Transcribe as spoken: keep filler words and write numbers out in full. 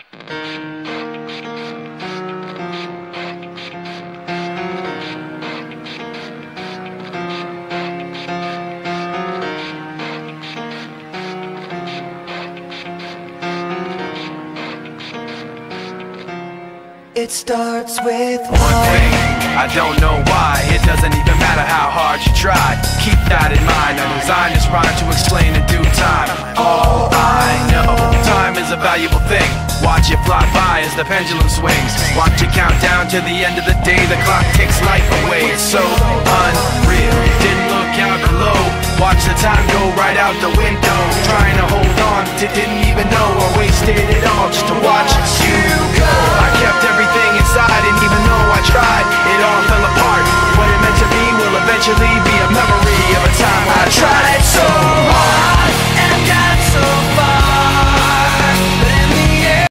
It starts with one thing, I don't know why. It doesn't even matter how hard you try. Keep that in mind, I designed this rhyme to explain in due time. All I know, time is a valuable thing. Watch it fly by as the pendulum swings. Watch it count down to the end of the day. The clock takes life away, it's so unreal. Didn't look out below, watch the time go right out the window. Trying to hold on to didn't even know, or wasted it all just to watch